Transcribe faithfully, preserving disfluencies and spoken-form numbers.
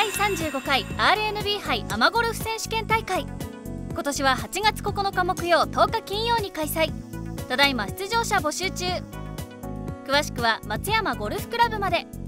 だいさんじゅうごかい アールエヌビー 杯アマゴルフ選手権大会。今年ははちがつここのか木曜、とおか金曜に開催。ただいま出場者募集中。詳しくは松山ゴルフクラブまで。